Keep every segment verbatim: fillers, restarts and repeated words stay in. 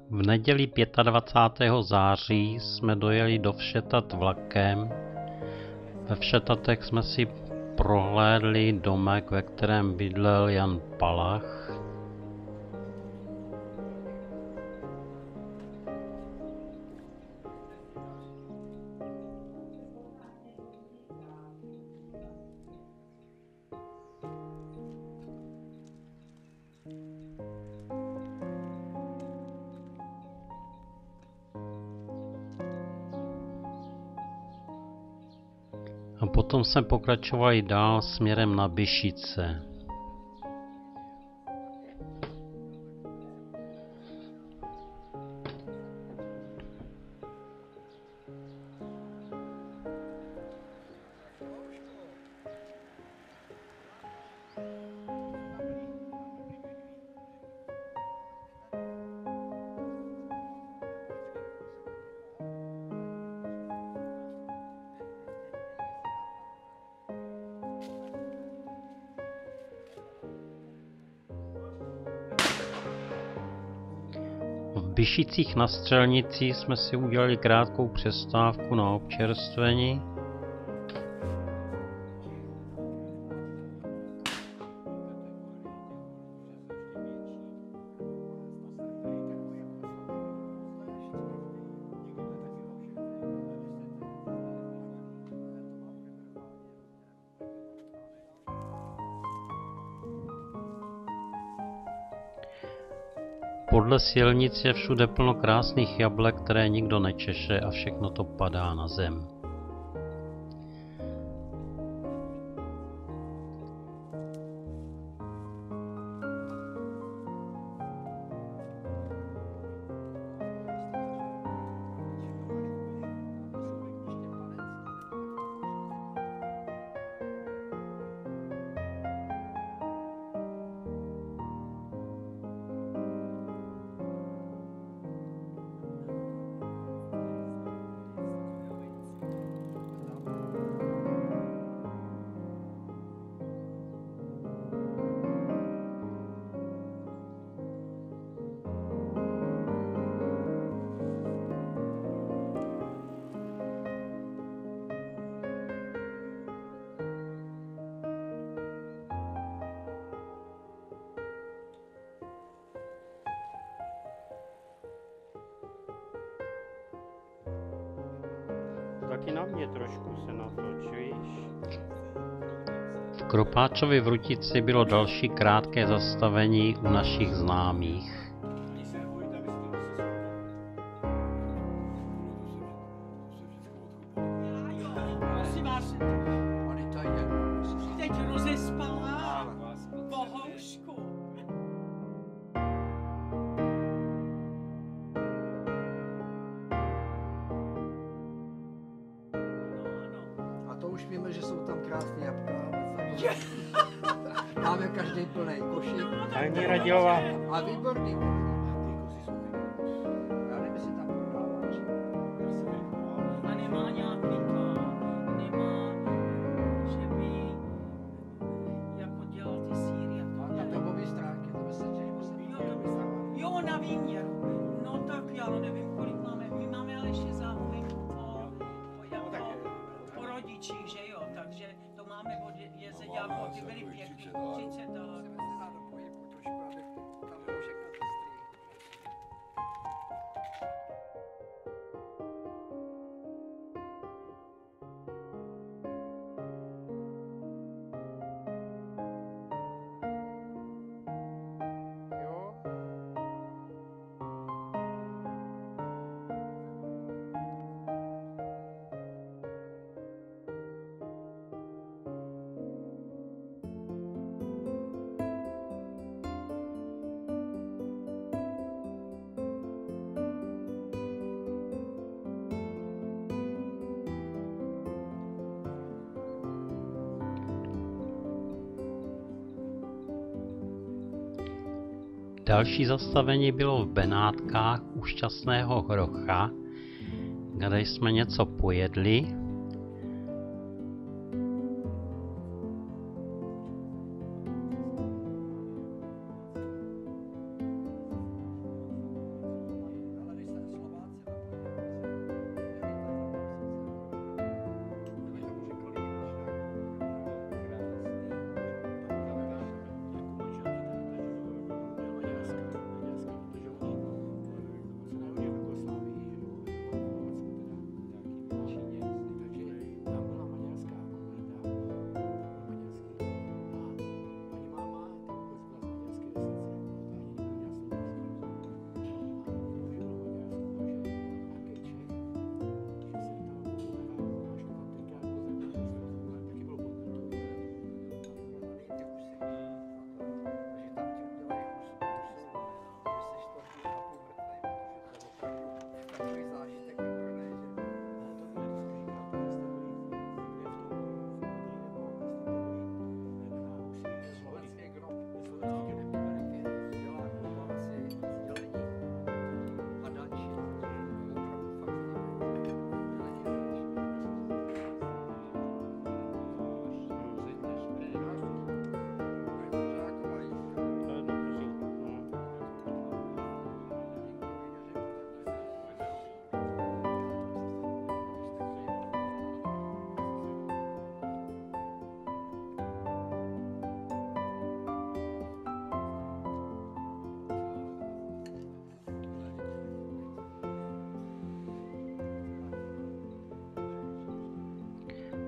V neděli dvacátého pátého září jsme dojeli do Všetat vlakem. Ve Všetatech jsme si prohlédli domek, ve kterém bydlel Jan Palach. A potom jsme pokračovali dál směrem na Byšice. V Byšicích na Střelnici jsme si udělali krátkou přestávku na občerstvení. Podle silnic je všude plno krásných jablek, které nikdo nečeše a všechno to padá na zem. Taky na mě trošku se natoč, víš? V Kropáčově Vrutici bylo další krátké zastavení u našich známých. Už víme, že jsou tam krásné jabka. Máme každý plný košík. Paní Radilová. A výborný. Já nevím, jestli tam prodáváš. A nemá nějaký to, nemá, že by jako dělal ty síry a to. Na webové stránky, to by se těží Jo, na výměru. No tak já nevím, kolik máme. My máme ale ještě záhubek po, po rodičích, že jo, takže to máme od jezeďáků, ty byly pěkný, třicet tak. Další zastavení bylo v Benátkách u Šťastného Hrocha, kde jsme něco pojedli.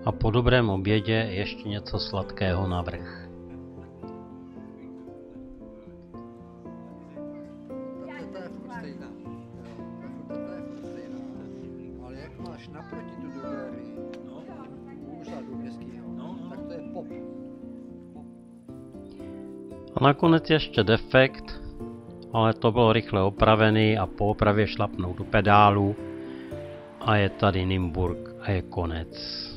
A po dobrém obědě ještě něco sladkého navrch. To je furt stejná. To je furt stejná. Ale jak máš naproti tu drogerii, úřadu městského, tak to je pop. A nakonec ještě defekt, ale to bylo rychle opravený a po opravě šlapnou do pedálu a je tady Nymburk a je konec.